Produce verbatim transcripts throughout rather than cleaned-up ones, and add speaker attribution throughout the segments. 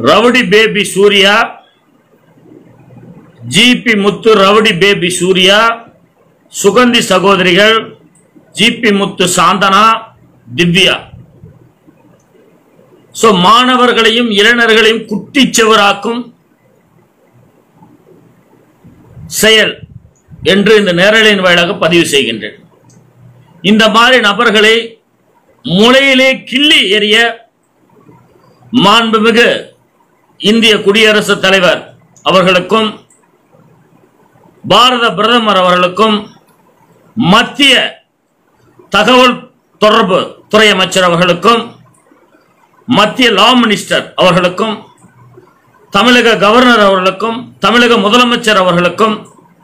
Speaker 1: Rowdy baby Surya, G P Muthu, rowdy baby Surya, Suganthi சகோதரிகள், G P Muthu, Santhana, Divya. So மாணவர்களையும் இளைஞர்களையும் குட்டிச்சவராக்கும் செயல் என்று இந்த நேரலையின் வாயிலாக பதிவு செய்கின்றேன். இந்த மாதிரி நபர்களை முளையிலே கிள்ளி எறிய மாண்புமிகு இந்திய குடியரசுத் தலைவர் அவர்களுக்கும் பாரத பிரதமர் அவர்களுக்கும் மத்திய தகவல் தொடர்பு துறை அமைச்சர் அவர்களுக்கும் மத்திய லா மினிஸ்டர் அவர்களுக்கும் தமிழக கவர்னர் அவர்களுக்கும் தமிழக முதலமைச்சர் அவர்களுக்கும்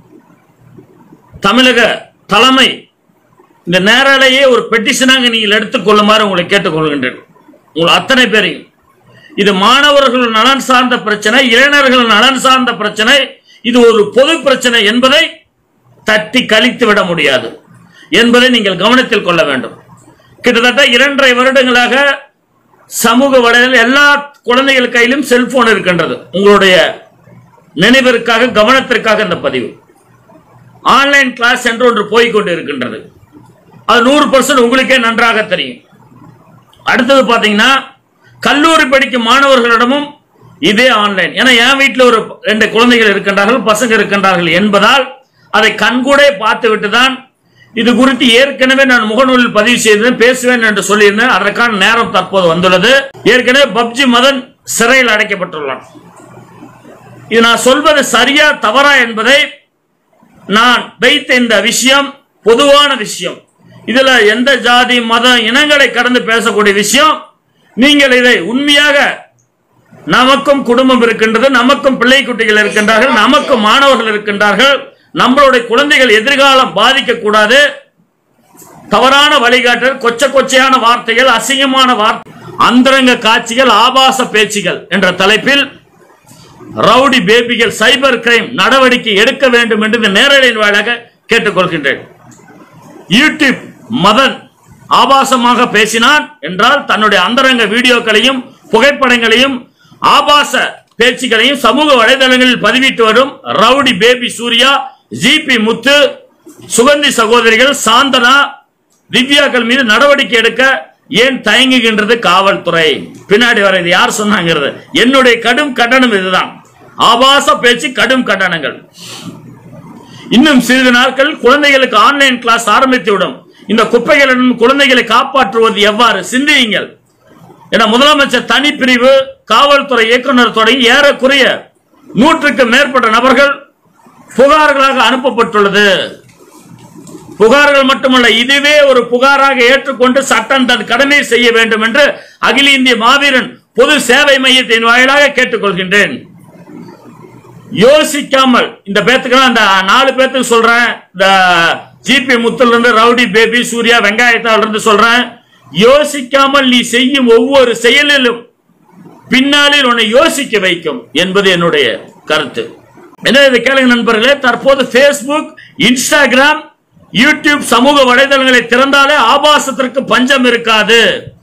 Speaker 1: தமிழக தலைமை இந்த நேரலையே ஒரு பெட்டிஷனாக நீங்கள் எடுத்துக்கொள்ளுமாறு உங்களை கேட்டுக்கொள்கின்றேன். உங்கள் அத்தனை பேரையும். இது மாணவர்கள் நலன் சார்ந்த பிரச்சனை, இளைஞர்கள் நலன் சார்ந்த பிரச்சனை, இது ஒரு பொது பிரச்சனை என்பதை தட்டி கழித்து விட முடியாது என்பதை நீங்கள் கவனத்தில் கொள்ள வேண்டும். கிட்டத்தட்ட இரண்டரை வருடங்களாக சமூக வலைதளம் எல்லா குழந்தைகள் கையிலும் செல்போன் இருக்கின்றது. உங்களுடைய நினைவிற்காக கவனத்திற்காக இந்த பதிவு. ஆன்லைன் கிளாஸ் என்று ஒன்று போய்கொண்டு இருக்கின்றது. அது நூறு பர்சன்ட் உங்களுக்கே நன்றாக தெரியும். அடுத்தது பாத்தீங்கன்னா கல்லூரி படிக்கும் மாணவர்களிடமும் இதே ஆன்லைன். ஏன்னா என் வீட்டில் ஒரு ரெண்டு குழந்தைகள் இருக்கின்றார்கள், பசங்க இருக்கின்றார்கள் என்பதால் அதை கண்கூடே பார்த்து விட்டுதான் இது குறித்து ஏற்கனவே நான் முகநூலில் பதிவு செய்தேன், பேசுவேன் என்று சொல்லியிருந்தேன். அதற்கான நேரம் தற்போது வந்துள்ளது. ஏற்கனவே பப்ஜி மதன் சிறையில் அடைக்கப்பட்டுள்ளான். இது நான் சொல்வது சரியா தவறா என்பதை நான் வைத்த இந்த விஷயம் பொதுவான விஷயம். இதுல எந்த ஜாதி மதம் இனங்களை கடந்து பேசக்கூடிய விஷயம். நீங்கள் இதை உண்மையாக, நமக்கும் குடும்பம் இருக்கின்றது, நமக்கும் பிள்ளை குட்டிகள் இருக்கின்றார்கள், நமக்கும் மாணவர்கள் இருக்கின்றார்கள், நம்மளுடைய குழந்தைகள் எதிர்காலம் பாதிக்க கூடாது. தவறான வழிகாட்டல், கொச்ச கொச்சையான வார்த்தைகள், அசிங்கமான வார்த்தை, அந்தரங்க காட்சிகள், ஆபாச பேச்சுகள் என்ற தலைப்பில் ரவுடி பேபிகள் சைபர் கிரைம் நடவடிக்கை எடுக்க வேண்டும் என்று நேரலையின் வாயிலாக கேட்டுக்கொள்கின்றேன். யூடியூப் மதன் ஆபாசமாக பேசினான் என்றால் தன்னுடைய அந்தரங்க வீடியோக்களையும் புகைப்படங்களையும் ஆபாச பேச்சுகளையும் சமூக வலைதளங்களில் பதிவிட்டு வரும் rowdy baby Surya, G P Muthu, Suganthi சகோதரிகள், சாந்தனா, திவ்யாக்கள் மீது நடவடிக்கை எடுக்க ஏன் தயங்குகின்றது காவல்துறை? பின்னாடி வர இது யார் சொன்னாங்கிறது என்னுடைய கடும் கண்டனம் இதுதான். ஆபாச பேச்சு, கடும் கண்டனங்கள். இன்னும் சிறிது நாட்கள் குழந்தைகளுக்கு ஆன்லைன் கிளாஸ் ஆரம்பித்துவிடும். இந்த குப்பைகளிடம் குழந்தைகளை காப்பாற்றுவது எவ்வாறு சிந்தியுங்கள் என முதலமைச்சர் தனிப்பிரிவு காவல்துறை இயக்குநர் தொடங்கி ஏறக்குறைய நூற்றுக்கு மேற்பட்ட நபர்கள் புகார்களாக அனுப்பப்பட்டுள்ளது. புகார்கள் மட்டுமல்ல, இதுவே ஒரு புகாராக ஏற்றுக்கொண்டு சட்டம் தன் கடமை செய்ய வேண்டும் என்று அகில இந்திய மாவீரன் பொது சேவை மையத்தின் வாயிலாக கேட்டுக்கொள்கின்றேன். யோசிக்காமல் இந்த பேத்துக்கெல்லாம் அந்த நாலு பேத்துக்கு சொல்றேன், இந்த ஜிபி முத்துல இருந்து ரவுடி பேபி சூர்யா வெங்காயத்தால் இருந்து சொல்றேன், யோசிக்காமல் நீ செய்யும் ஒவ்வொரு செயலிலும் பின்னாளில் உன்னை யோசிக்க வைக்கும் என்பது என்னுடைய கருத்து. என்ன இதை கேளுங்க நண்பர்களே. தற்போது பேஸ்புக், இன்ஸ்டாகிராம், யூடியூப் சமூக வலைதளங்களை திறந்தாலே ஆபாசத்திற்கு பஞ்சம் இருக்காது.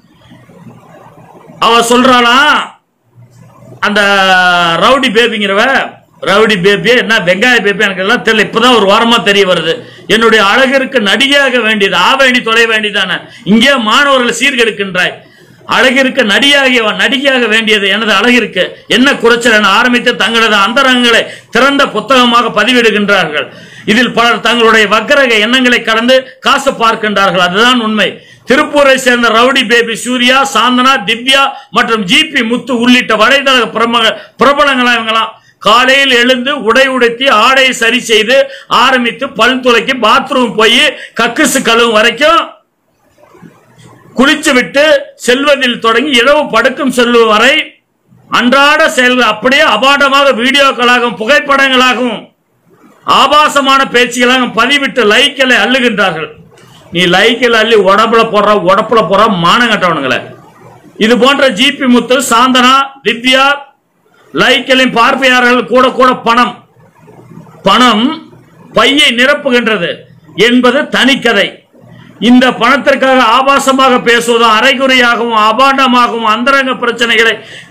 Speaker 1: அவ சொல்றாளா அந்த ரவுடி பேபிங்கிறவ, ரவுடி பேபி என்ன வெங்காய பேபி எனக்கு எல்லாம் தெரியல, இப்பதான் ஒரு வாரமா தெரிய வருது. என்னுடைய அழகிற்கு நடிகையாக வேண்டியது ஆ வேண்டி தொலை வேண்டியதான இங்கே மாணவர்களை சீர்கெடுக்கின்றாய். அழகிற்கு நடிகையாக நடிகையாக வேண்டியது எனது அழகிற்கு என்ன குறைச்சல் என ஆரம்பித்து தங்களது அந்தரங்களை திறந்த புத்தகமாக பதிவிடுகின்றார்கள். இதில் பலர் தங்களுடைய வக்கரக எண்ணங்களை கடந்து காசு பார்க்கின்றார்கள். அதுதான் உண்மை. திருப்பூரை சேர்ந்த ரவுடி பேபி சூர்யா, சாந்தனா, திவ்யா மற்றும் ஜிபி முத்து உள்ளிட்ட வலைதள பிரபலங்களா இவங்களாம் காலையில் எழுந்து உடை உடுத்தி ஆடை சரி செய்து ஆரம்பித்து பல் துளைக்கு பாத்ரூம் போய் கக்குசு கழுவும் வரைக்கும் குளிச்சு விட்டு செல்வதில் தொடங்கி இரவு படுக்கும் செல்லும் வரை அன்றாட செயல்கள் அப்படியே அபாண்டமாக வீடியோக்களாகவும் புகைப்படங்களாகவும் ஆபாசமான பேச்சுகளாக பதிவிட்டு லைக்களை அள்ளுகின்றார்கள். நீ லைக்கில் அள்ளி உடம்புல போடுற உடப்புல போற மானங்கட்டவனுங்களை. இது போன்ற ஜிபி முத்து, சாந்தனா, திவ்யா லைக்களின் பார்வையாளர்கள் கூட கூட பணம் பணம் பையை நிரப்புகின்றது என்பது தனிக்கதை. இந்த பணத்திற்காக ஆபாசமாக பேசுவதும் அரைகுறையாகவும் அபாண்டமாகவும் அந்தரங்க பிரச்சனைகளை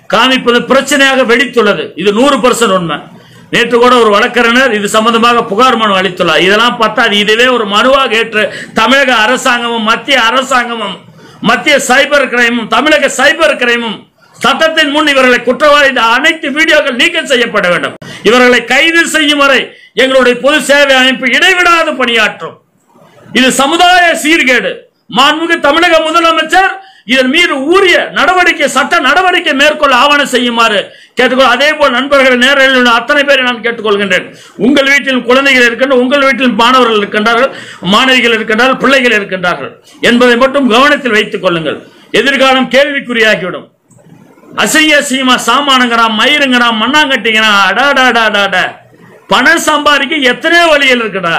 Speaker 1: காமிப்பது பிரச்சனையாக வெடித்துள்ளது. இது நூறு பர்சன்ட் உண்மை. நேற்று கூட ஒரு வழக்கறிஞர் இது சம்பந்தமாக புகார் மனு அளித்துள்ளார். இதெல்லாம் பார்த்தா இதுவே ஒரு மனுவாக ஏற்று தமிழக அரசாங்கமும் மத்திய அரசாங்கமும் மத்திய சைபர் கிரைமும் தமிழக சைபர் கிரைமும் சட்டத்தின் முன் இவர்களை குற்றவாளி அனைத்து வீடியோக்கள் நீக்கம் செய்யப்பட வேண்டும். இவர்களை கைது செய்யும் வரை எங்களுடைய பொது சேவை அமைப்பு இடைவிடாது பணியாற்றும். இது சமுதாய சீர்கேடு. மாண்புமிகு தமிழக முதலமைச்சர் இதன் மீது உரிய நடவடிக்கை சட்ட நடவடிக்கை மேற்கொள்ள ஆவணம் செய்யுமாறு கேட்டுக்கொள். அதே போல் நண்பர்கள் நேரில் உள்ள அத்தனை பேரை நான் கேட்டுக்கொள்கின்றேன். உங்கள் வீட்டில் குழந்தைகள் இருக்கின்ற, உங்கள் வீட்டில் மாணவர்கள் இருக்கின்றார்கள், மாணவிகள் இருக்கின்றார்கள், பிள்ளைகள் இருக்கின்றார்கள் என்பதை மட்டும் கவனத்தில் வைத்துக் கொள்ளுங்கள். எதிர்காலம் கேள்விக்குறியாகிவிடும். அசிங்க அசிங்கமா சாமானுங்கிறான், மயிருங்கிறான், மண்ணாங்கட்டிங்கிறான். அடாடாடாடா, பணம் சம்பாதிக்க எத்தனையோ வழிகள் இருக்குடா.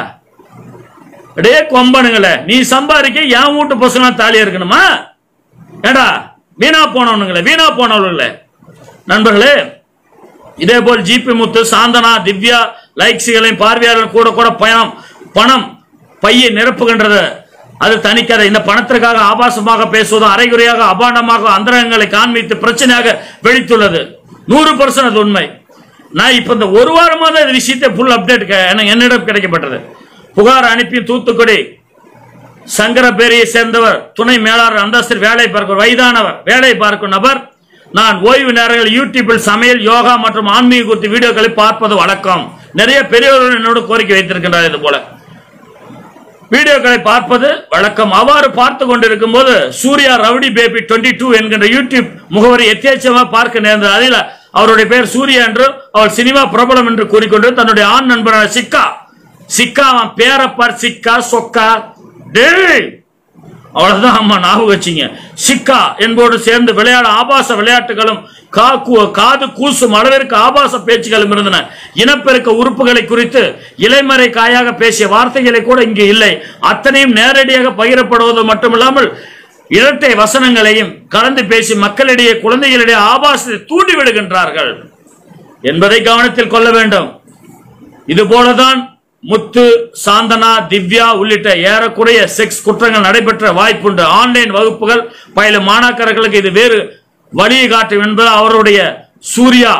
Speaker 1: அடே கொம்பனுங்களே, நீ சம்பாதிக்க என் வீட்டு பசங்க தாலியா இருக்கணுமா? ஏடா வீணா போனவனுங்களே, வீணா போனவர்களே. நண்பர்களே, இதே போல் ஜிபி முத்து, சாந்தனா, திவ்யா லைக்ஸுகளையும் பார்வையாளர்கள் கூட கூட பணம் பணம் பையை நிரப்புகின்றது. அது தனிக்கதை. இந்த பணத்திற்காக ஆபாசமாக பேசுவதும் அரைகுறையாக அபாண்டமாக அந்தரங்களை காண்பித்து பிரச்சனையாக வெடித்துள்ளது. நூறு பர்சன்ட் அது உண்மை. நான் இப்ப இந்த ஒரு வாரமா தான் இந்த விஷயத்தை ஃபுல் அப்டேட் என்னிடம் கிடைக்கப்பட்டது. புகார் அனுப்பி தூத்துக்குடி சங்கரபேரியை சேர்ந்தவர் துணை மேலாளர் அந்தஸ்தில் வேலை பார்க்கும் வயதானவர் வேலை பார்க்கும் நபர். நான் ஓய்வு நேரங்கள் யூடியூபில் சமையல், யோகா மற்றும் ஆன்மீக குறித்த வீடியோக்களை பார்ப்பது வழக்கம். நிறைய பெரியவர்கள் என்னோட கோரிக்கை வைத்திருக்கின்றார். இது போல வீடியோக்களை பார்ப்பது வழக்கம். அவ்வாறு பார்த்து கொண்டிருக்கும் போது Surya rowdy baby twenty two என்கின்ற யூடியூப் முகவரி எத்தேச்சமா பார்க்க நேர்ந்தது. அதில் அவருடைய பெயர் சூர்யா என்று, அவர் சினிமா பிரபலம் என்று கூறிக்கொண்டு தன்னுடைய ஆண் நண்பரான சிக்கா சிக்கா அவன் பேரப்பார் சிக்கா சொக்கா டேய் அவ்வளவுதான் அம்மா ஞாபகம் வச்சிங்க. சிக்கா என்போடு சேர்ந்து விளையாட ஆபாச விளையாட்டுகளும் காது கூசும் அளவிற்கு ஆபாச பேச்சுகளும் இருந்தன. இனப்பெருக்க உறுப்புகளை குறித்து இலைமறை காயாக பேசிய வார்த்தைகளை கூட இங்கு இல்லை. அத்தனையும் நேரடியாக பகிரப்படுவது மட்டுமில்லாமல் இரட்டை வசனங்களையும் கலந்து பேசி மக்களிடையே குழந்தைகளிடையே ஆபாசத்தை தூண்டி விடுகின்றார்கள் என்பதை கவனத்தில் கொள்ள வேண்டும். இது போலதான் முத்து, சாந்தனா, திவ்யா உள்ளிட்ட ஏறக்குறைய செக்ஸ் குற்றங்கள் நடைபெற்ற வாய்ப்புண்டு. ஆன்லைன் வகுப்புகள் பயிலும் மாணாக்கர்களுக்கு இது வேறு வழியை காட்டும் என்பது அவருடைய Surya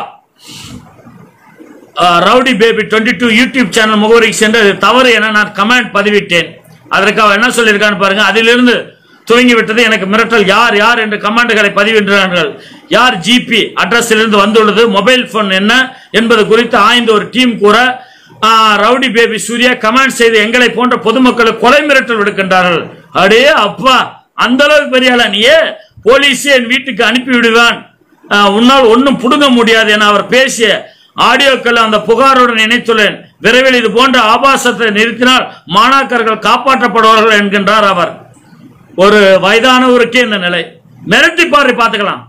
Speaker 1: rowdy baby twenty two YouTube channel முகவரிக்கு சென்று தவறு என நான் கமெண்ட் பதிவிட்டேன். அதற்காக என்ன சொல்லியிருக்கான்னு பாருங்க. அதிலிருந்து துவங்கிவிட்டது எனக்கு மிரட்டல். யார் யார் என்று கமெண்ட்களை பதிவிடுகிறார்கள். யார் ஜிபி அட்ரஸிலிருந்து வந்துள்ளது, மொபைல் போன் என்ன என்பது குறித்து ஆய்ந்து ஒரு டீம் கூற ரவுடி பேபி சூர்யா கமெண்ட் செய்து எங்களை போன்ற பொதுமக்களுக்கு கொலை மிரட்டல் விடுக்கின்றார்கள். அடே அப்பா, அந்த அளவுக்கு பெரியாளா நீயே? போலீஸே என் வீட்டுக்கு அனுப்பி விடுவான், உன்னால் ஒன்னும் புடுங்க முடியாது என அவர் பேசிய ஆடியோக்கள் அந்த புகாருடன் இணைத்துள்ளேன். விரைவில் இது போன்ற ஆபாசத்தை நிறுத்தினால் மாணாக்கர்கள் காப்பாற்றப்படுவார்கள் என்கின்றார் அவர். ஒரு வயதானவருக்கே இந்த நிலை. மிரட்டி பாரு பார்த்துக்கலாம்.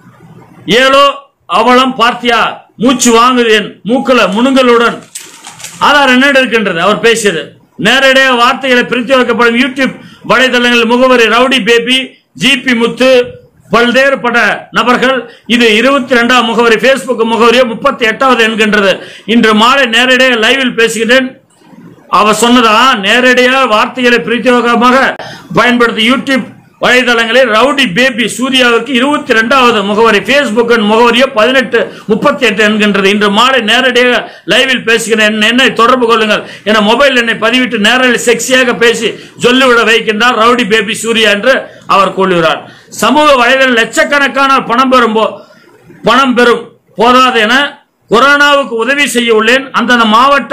Speaker 1: ஏலோ அவலம் பார்த்தியா, மூச்சு வாங்குது என் மூக்கல முணுங்களுடன் ஆதார் என்ன இருக்கின்றது அவர் பேசியது. நேரடியாக வார்த்தைகளை பிரித்து வைக்கப்படும் யூடியூப் வலைதளங்கள் முகவரி ரவுடி பேபி, ஜிபி முத்து, பல்வேறுபட்ட நபர்கள். இது இருபத்தி இரண்டாம் முகவரி. பேஸ்புக் முகவரியோ முப்பத்தி எட்டாவது என்கின்றது. இன்று மாலை நேரடியாக லைவில் பேசுகிறேன். அவர் சொன்னதா நேரடியாக வார்த்தைகளை பிரத்யேகமாக பயன்படுத்தி யூடியூப் வலைதளங்களில் ரவுடி பேபி சூர்யாவிற்கு இருபத்தி இரண்டாவது முகவரி. பேஸ்புக் முகவரியோ பதினெட்டு முப்பத்தி எட்டு என்கின்றது. இன்று மாலை நேரடியாக லைவில் பேசுகிறேன், என்னை தொடர்பு கொள்ளுங்கள் என மொபைல் எண்ணை பதிவிட்டு நேரில் செக்ஸியாக பேசி சொல்லிவிட வைக்கின்றார் ரவுடி பேபி சூர்யா என்று அவர் கூறுகிறார். சமூக வலைதள லட்சக்கணக்கான பணம் பெறும் பணம் பெறும் போதாது என கொரோனாவுக்கு உதவி செய்ய உள்ளேன், அந்தந்த மாவட்ட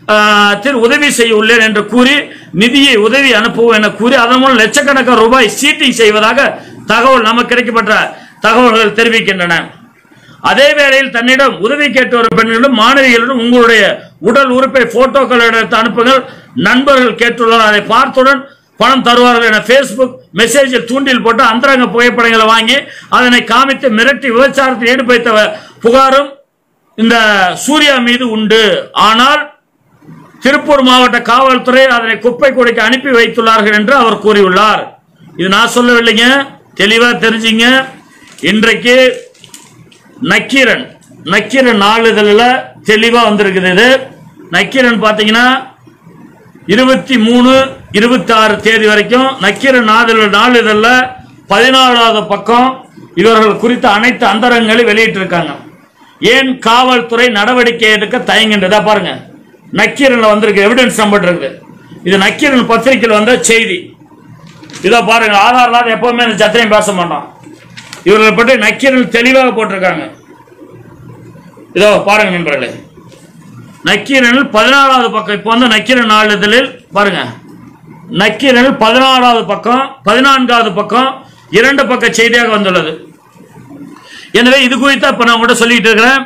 Speaker 1: உதவி செய்ய உள்ளேன் என்று கூறி நிதியை உதவி அனுப்புவோம் என கூறி அதன் மூலம் லட்சக்கணக்கான ரூபாய் சீட்டிங் செய்வதாக தகவல் நமக்கு கிடைக்கப்பட்ட தகவல்கள் தெரிவிக்கின்றன. அதே வேளையில் தன்னிடம் உதவி கேட்டு வரும் பெண்களிடம் மாணவிகளிடம் உங்களுடைய உடல் உறுப்பை போட்டோக்கள் எடுத்து அனுப்புங்கள் நண்பர்கள் கேட்டுள்ளனர், அதை பார்த்தவுடன் பணம் தருவார்கள் என பேஸ்புக் மெசேஜில் தூண்டில் போட்டு அந்தரங்க புகைப்படங்களை வாங்கி அதனை காமித்து மிரட்டி விபச்சாரத்தில் ஈடுபடுத்த புகாரும் இந்த சூர்யா மீது உண்டு. ஆனால் திருப்பூர் மாவட்ட காவல்துறை அதனை குப்பை கூடைக்கு அனுப்பி வைத்துள்ளார்கள் என்று அவர் கூறியுள்ளார். இது நான் சொல்லவில்லைங்க, தெளிவா தெரிஞ்சுங்க. இன்றைக்கு நக்கீரன் நக்கீரன் நாளிதழில் தெளிவா வந்திருக்குது. இது நக்கீரன் பாத்தீங்கன்னா இருபத்தி மூணு இருபத்தி ஆறு தேதி வரைக்கும் நக்கீரன் நாளிதழ் பதினாலாவது பக்கம் இவர்கள் குறித்த அனைத்து அந்தரங்களை வெளியிட்டிருக்காங்க. ஏன் காவல்துறை நடவடிக்கை எடுக்க தயங்குன்றதா பாருங்க. நக்கீரன் வந்திருக்கு, எவிடன்ஸ் நம்பர் இருக்குது. இது நக்கீரன் பத்திரிகையில் வந்த செய்தி. இதோ பாருங்க, ஆதார் இல்லாத எப்பவுமே இந்த சத்திரம் பேச மாட்டோம். இவர்களை பற்றி நக்கீரன் தெளிவாக போட்டிருக்காங்க. இதோ பாருங்க நண்பர்களே, நக்கீரனில் பதினாறாவது பக்கம். இப்போ வந்து நக்கீரன் நாளிதழில் பாருங்க, நக்கீரனில் பதினாறாவது பக்கம், பதினான்காவது பக்கம், இரண்டு பக்க செய்தியாக வந்துள்ளது. எனவே இது குறித்து இப்ப நான் கூட சொல்லிட்டு இருக்கிறேன்.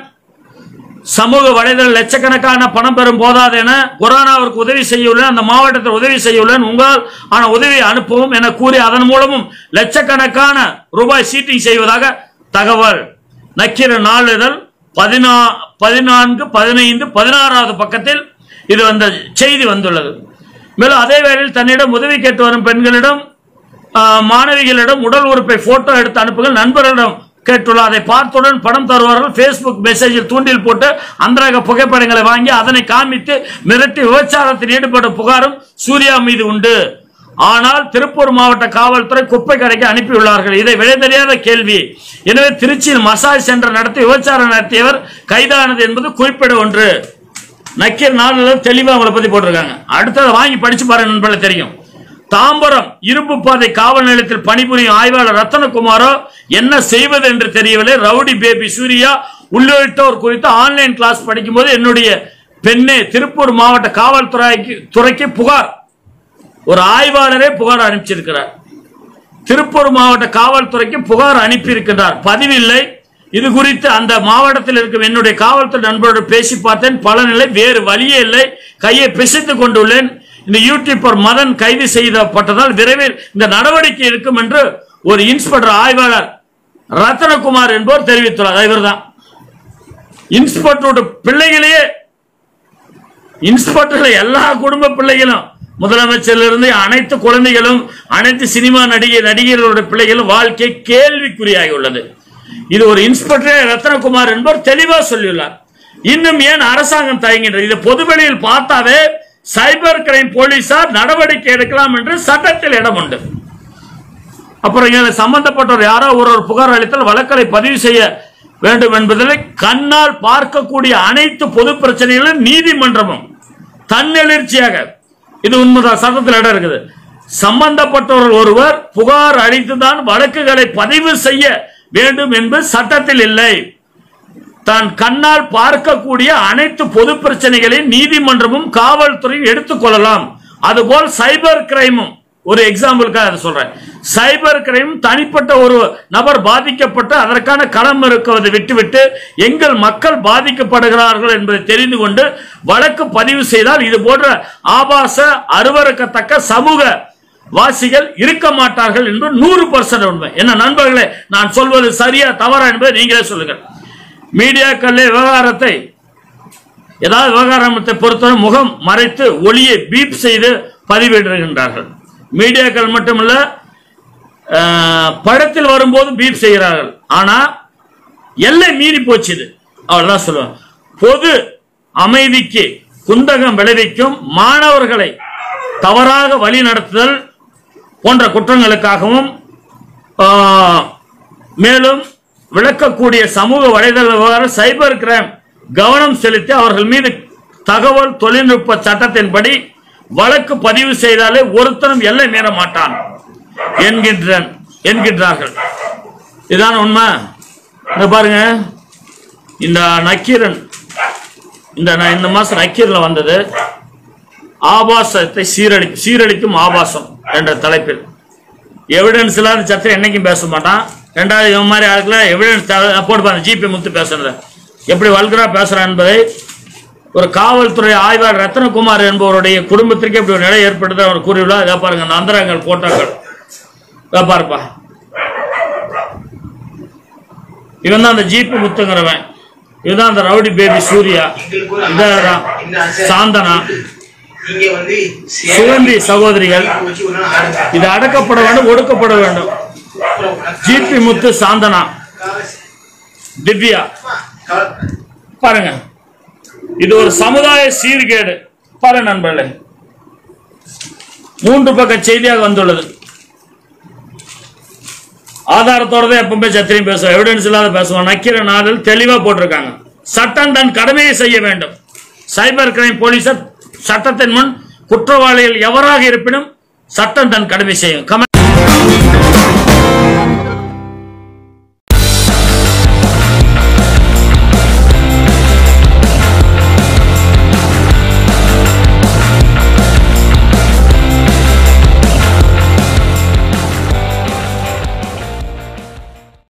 Speaker 1: சமூக வலைதள லட்சக்கணக்கான பணம் பெறும் போதாது என கொரோனாவிற்கு உதவி செய்யுள்ளேன், அந்த மாவட்டத்தில் உதவி செய்யுள்ளேன், உங்களால் ஆன உதவியை அனுப்பவும் என கூறி அதன் மூலமும் லட்சக்கணக்கான ரூபாய் சீட்டிங் செய்வதாக தகவல். நக்கீரன் நாளிதழ் பதினா பதினான்கு பதினைந்து பதினாறாவது பக்கத்தில் இது வந்த செய்தி வந்துள்ளது. மேலும் அதே வேளையில் தன்னிடம் உதவி கேட்டு வரும் பெண்களிடம், மாணவிகளிடம் உடல் உறுப்பை போட்டோ எடுத்து அனுப்புங்கள், நண்பர்களிடம் கேட்டுள்ளார். அதை பார்த்தவுடன் பணம் தருவார்கள். பேஸ்புக் மெசேஜில் தூண்டில் போட்டு அந்தரக புகைப்படங்களை வாங்கி அதனை காமித்து மிரட்டி விபச்சாரத்தில் ஈடுபடும் புகாரும் சூர்யா மீது உண்டு. ஆனால் திருப்பூர் மாவட்ட காவல்துறை குப்பை கடைக்கு அனுப்பியுள்ளார்கள். இதை விலை தெரியாத கேள்வி. எனவே திருச்சியில் மசாஜ் சென்டர் நடத்தி விபச்சாரம் நடத்தியவர் கைதானது என்பது குறிப்பிட ஒன்று. நக்கீர் நாளிதழ் தெளிவாக அவங்களை பத்தி போட்டிருக்காங்க. அடுத்ததை வாங்கி படிச்சு பாருங்க நண்பர்களே, தெரியும். தாம்பரம் இரும்பு பாதை காவல் நிலையத்தில் பணிபுரியும் ஆய்வாளர் ரத்தனகுமாரோ என்ன செய்வது என்று தெரியவில்லை. ரவுடி பேபி சூர்யா உள்ளிட்டோர் குறித்து ஆன்லைன் கிளாஸ் படிக்கும் போது என்னுடைய பெண்ணே திருப்பூர் மாவட்ட காவல்துறைக்கு துறைக்கு புகார், ஒரு ஆய்வாளரே புகார் அனுப்பிச்சிருக்கிறார். திருப்பூர் மாவட்ட காவல்துறைக்கு புகார் அனுப்பி இருக்கின்றார், பதிவில்லை. இது குறித்து அந்த மாவட்டத்தில் இருக்கும் என்னுடைய காவல்துறை நண்பரோடு பேசி பார்த்தேன், பலனில்லை, வேறு வழியே இல்லை, கையை பிசைத்துக் கொண்டுள்ளேன். இந்த யூடியூபர் மதன் கைது செய்யப்பட்டதால் விரைவில் இந்த நடவடிக்கை இருக்கும் என்று ஒரு இன்ஸ்பெக்டர் ஆய்வாளர் ரத்தனகுமார் என்பவர் தெரிவித்துள்ளார். இவர் தான் இன்ஸ்பெக்டரோட பிள்ளைகளையே, இன்ஸ்பெக்டர்கள் எல்லா குடும்ப பிள்ளைகளும், முதலமைச்சரிலிருந்து அனைத்து குழந்தைகளும், அனைத்து சினிமா நடிகை நடிகர்களுடைய பிள்ளைகளும் வாழ்க்கை கேள்விக்குறியாகி உள்ளது. இது ஒரு இன்ஸ்பெக்டர் ரத்தனகுமார் என்பவர் தெளிவா சொல்லியுள்ளார். இன்னும் ஏன் அரசாங்கம் தயங்குகின்றது? இது பொதுவெளியில் பார்த்தாவே சைபர் கிரைம் போலீசார் நடவடிக்கை எடுக்கலாம் என்று சட்டத்தில் இடம் உண்டு. அப்புறம் சம்பந்தப்பட்டவர் யாரோ ஒரு புகார் அளித்தால் வழக்கை பதிவு செய்ய வேண்டும் என்பதில் கண்ணால் பார்க்கக்கூடிய அனைத்து பொது பிரச்சனைகளும் நீதிமன்றமும் தன்னெழுச்சியாக, இது உண்மைதான், சட்டத்தில் இடம் இருக்குது. சம்பந்தப்பட்டவர்கள் ஒருவர் புகார் அளித்துதான் வழக்குகளை பதிவு செய்ய வேண்டும் என்பது சட்டத்தில் இல்லை. தான் கண்ணால் பார்க்கக்கூடிய அனைத்து பொது பிரச்சனைகளையும் நீதிமன்றமும் காவல்துறையும் எடுத்துக்கொள்ளலாம். அதுபோல் சைபர் கிரைமும், ஒரு எக்ஸாம்பிளுக்காக சொல்றேன், சைபர் கிரைம் தனிப்பட்ட ஒரு நபர் பாதிக்கப்பட்டு அதற்கான களம் இருக்குவதை விட்டுவிட்டு எங்கள் மக்கள் பாதிக்கப்படுகிறார்கள் என்பதை தெரிந்து கொண்டு வழக்கு பதிவு செய்தால் இது போன்ற ஆபாச அருவருக்கத்தக்க சமூக வாசிகள் இருக்க மாட்டார்கள் என்பது நூறு பர்சன்ட் உண்மை. என்ன நண்பர்களே, நான் சொல்வது சரியா தவறா என்பதை நீங்களே சொல்லுங்கள். மீடியாக்கள் விவகாரத்தை, ஏதாவது விவகாரத்தை பொறுத்தவரை முகம் மறைத்து ஒளியை பீப் செய்து பதிவிடுகின்றார்கள். மீடியாக்கள் மட்டுமல்ல, படத்தில் வரும்போது பீப் செய்கிறார்கள். ஆனா எல்லை மீறி போச்சு. அவ்வளவுதான் சொல்லுவாங்க. பொது அமைதிக்கு குந்தகம் விளைவிக்கும், மாணவர்களை தவறாக வழி நடத்துதல் போன்ற குற்றங்களுக்காகவும் மேலும் விளக்கக்கூடிய சமூக வலைதள விவகாரம் சைபர் கிரைம் கவனம் செலுத்தி அவர்கள் மீது தகவல் தொழில்நுட்ப சட்டத்தின்படி வழக்கு பதிவு செய்தாலே ஒருத்தரும் எல்லை மீற மாட்டான் என்கின்றார்கள். இதான் உண்மை. இந்த பாருங்க, இந்த நக்கீரன் இந்த இந்த மாசம் நக்கீரன் வந்தது, ஆபாசத்தை சீரழி சீரழிக்கும் ஆபாசம் என்ற தலைப்பில். எவிடன்ஸ் இல்லாத சத்திரம் என்னைக்கும் பேச மாட்டான். ரெண்டாவது இவன் மாதிரி ஆளுக்குல எவிடன்ஸ் போட்டு ஜிபி முத்து பேசுறது எப்படி வல்கரா பேசுறான் என்பதை ஒரு காவல்துறை ஆய்வாளர் ரத்தனகுமார் என்பவருடைய குடும்பத்திற்கு எப்படி ஒரு நிலை ஏற்படுது அவர் கூறியுள்ளார். இதை பாருங்க, அந்த அந்தரங்கள் போட்டாக்கள் பாருப்பா. இவன் தான் அந்த ஜிபி முத்துங்கிறவன், இதுதான் அந்த ரவுடி பேபி சூர்யா, இதான் சாந்தனா, சுகந்தி சகோதரிகள். இது அடக்கப்பட வேண்டும், ஒடுக்கப்பட வேண்டும். ஜிபி முத்து, சாந்தனா, திவ்யா. பாருங்க, இது ஒரு சமுதாய சீர்கேடு. பாருங்க நண்பர்களே, மூன்று பக்க செய்தியாக வந்துள்ளது. ஆதாரத்தோட தான் எப்பவுமே சத்திரியும் பேசுவோம், எவிடன்ஸ் இல்லாத பேசுவோம். நக்கிர நாளில் தெளிவா போட்டிருக்காங்க, சட்டம் தன் கடமையை செய்ய வேண்டும். சைபர் கிரைம் போலீசார் சட்டத்தின் முன் குற்றவாளிகள் எவராக இருப்பினும் சட்டம் தன் கடமை செய்யும்.